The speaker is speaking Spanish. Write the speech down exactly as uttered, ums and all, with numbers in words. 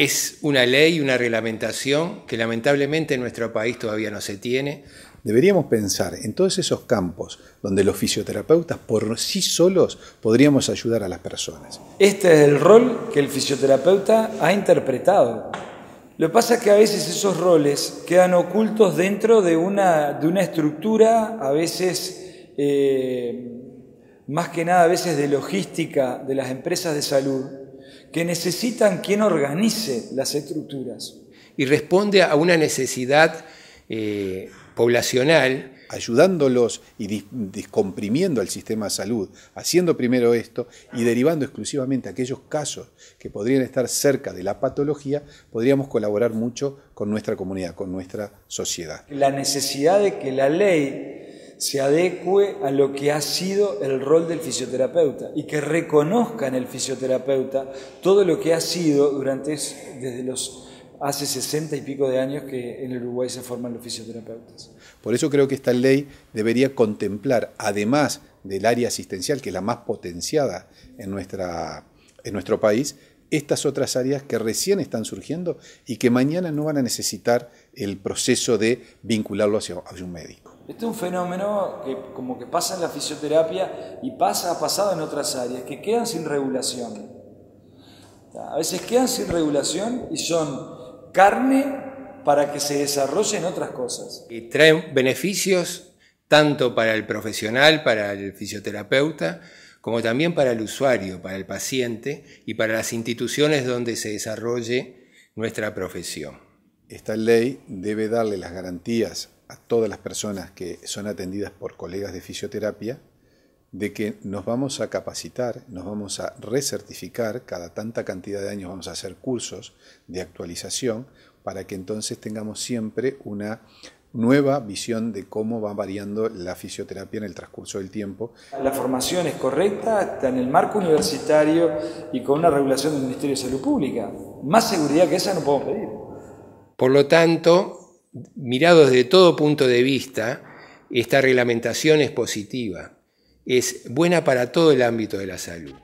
Es una ley, una reglamentación que lamentablemente en nuestro país todavía no se tiene. Deberíamos pensar en todos esos campos donde los fisioterapeutas por sí solos podríamos ayudar a las personas. Este es el rol que el fisioterapeuta ha interpretado. Lo que pasa es que a veces esos roles quedan ocultos dentro de una, de una estructura, a veces, eh, más que nada, a veces de logística de las empresas de salud, que necesitan quien organice las estructuras. Y responde a una necesidad eh, poblacional. Ayudándolos y descomprimiendo el sistema de salud, haciendo primero esto y derivando exclusivamente aquellos casos que podrían estar cerca de la patología, podríamos colaborar mucho con nuestra comunidad, con nuestra sociedad. La necesidad de que la ley se adecue a lo que ha sido el rol del fisioterapeuta y que reconozca en el fisioterapeuta todo lo que ha sido durante desde los hace sesenta y pico de años que en el Uruguay se forman los fisioterapeutas. Por eso creo que esta ley debería contemplar, además del área asistencial, que es la más potenciada en, nuestra, en nuestro país, estas otras áreas que recién están surgiendo y que mañana no van a necesitar el proceso de vincularlo hacia, hacia un médico. Este es un fenómeno que como que pasa en la fisioterapia y pasa, ha pasado en otras áreas, que quedan sin regulación. A veces quedan sin regulación y son carne para que se desarrollen otras cosas. Y traen beneficios tanto para el profesional, para el fisioterapeuta, como también para el usuario, para el paciente y para las instituciones donde se desarrolle nuestra profesión. Esta ley debe darle las garantías a todas las personas que son atendidas por colegas de fisioterapia de que nos vamos a capacitar, nos vamos a recertificar, cada tanta cantidad de años vamos a hacer cursos de actualización para que entonces tengamos siempre una nueva visión de cómo va variando la fisioterapia en el transcurso del tiempo. La formación es correcta, está en el marco universitario y con una regulación del Ministerio de Salud Pública. Más seguridad que esa no podemos pedir. Por lo tanto, mirado desde todo punto de vista, esta reglamentación es positiva. Es buena para todo el ámbito de la salud.